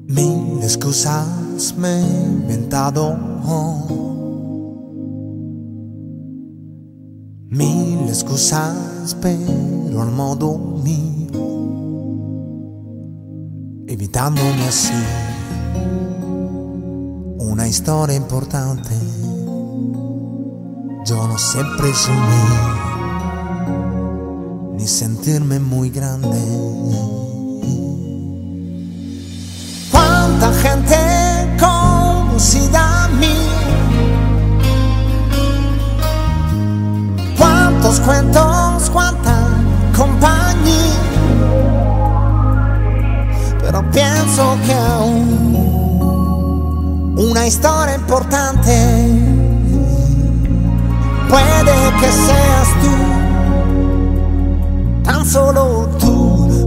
Mil excusas me he inventado, mil excusas pero al modo mío, evitándome así una historia importante. Yo no sé presumir ni sentirme muy grande. Cuánta gente conocida a mí, cuántos cuentos, cuánta compañía, pero pienso que aún una historia importante puede que seas tú, tan solo tú.